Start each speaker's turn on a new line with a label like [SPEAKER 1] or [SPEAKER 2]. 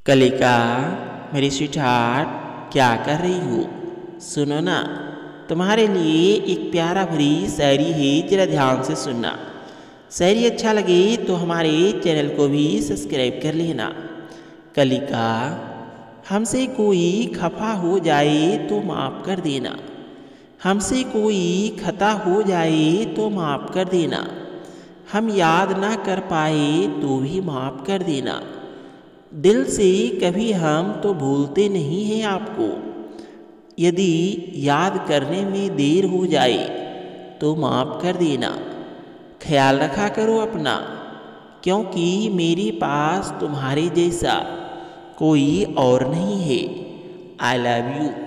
[SPEAKER 1] कलिका, मेरी स्वीटहार्ट, क्या कर रही हो? सुनो ना, तुम्हारे लिए एक प्यारा भरी शायरी है, जरा ध्यान से सुनना। शायरी अच्छा लगे तो हमारे चैनल को भी सब्सक्राइब कर लेना। कलिका, हमसे कोई खफा हो जाए तो माफ़ कर देना। हमसे कोई खता हो जाए तो माफ़ कर देना। हम याद ना कर पाए तो भी माफ़ कर देना। दिल से कभी हम तो भूलते नहीं हैं आपको। यदि याद करने में देर हो जाए तो माफ़ कर देना। ख्याल रखा करो अपना, क्योंकि मेरे पास तुम्हारे जैसा कोई और नहीं है। I love you.